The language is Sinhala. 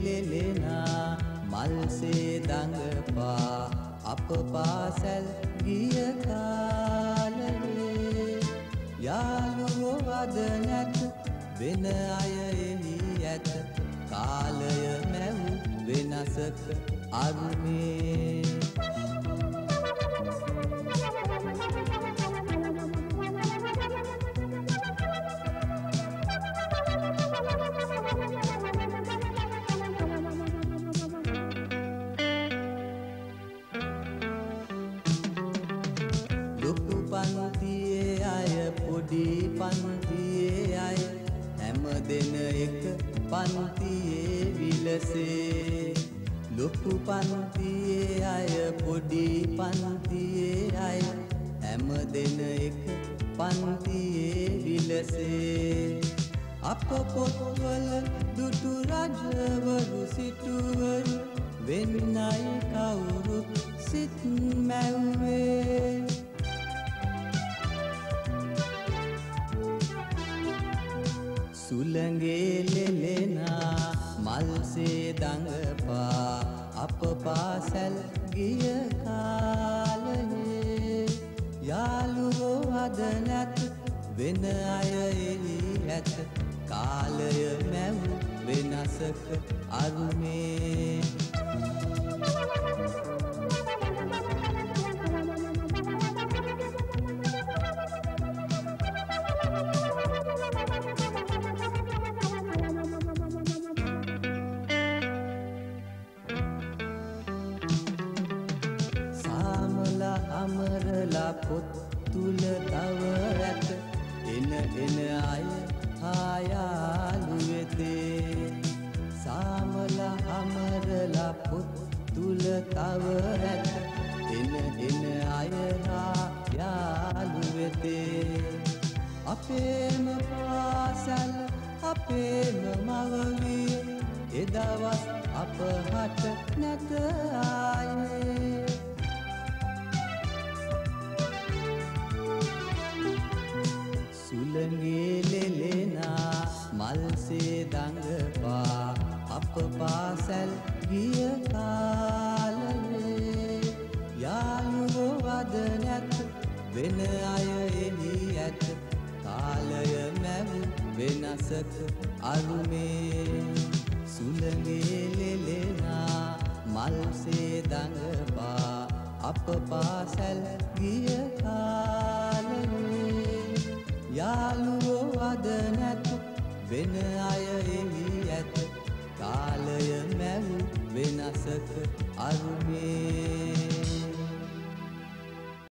ලෙලෙනා මල්සේ දඟපා අප පාසැල් ගිය කාලයේ යාළුවෝ අද නැත වෙන අය එහි ඇත කාලය මැව් වෙනසක අරුමේ ලොකු පන්තියේ අය පොඩි පන්තියේ අය හැම දෙන එක පන්තියේ විලසේ ලොකු පන්තියේ අය පොඩි පන්තියේ අය හැම දෙන එක පන්තියේ විලසේ අප පොත්වල දුටු රජවරු සිටුවරු වෙන්නයි කවුරුත් සිත් මැව්වේ සුළඟේ ලෙලෙනා මල්සේ දඟපා අප පාසැල් ගිය කාලයේ යාළුවෝ අද නැත වෙන අය එහි ඇත කාලය මැව් වෙනසක අරුමේ අමරලා පොත් තුල තව ඇත එන අය ආයාලු වෙතේ සාමලා අමරලා පොත් තුල තව ඇත එන අය ආයාලු වෙතේ අපේම පාසල් අපේම මවවිය එදවස් අප හට නැත ආයේ සුළඟේ ලෙලෙනා මල්සේ දඟපා අප පාසැල් ගිය කාලයේ යාළුවෝ අද නැත වෙන අය එහි ඇත කාලය මැව් වෙනසක අරුමේ සුළඟේ ලෙලෙනා මල්සේ දඟපා අප පාසැල් ගිය කාලයේ යාළුවෝ අද නැත වෙන අය එහි ඇත කාලය මැව් වෙනසක අරුමේ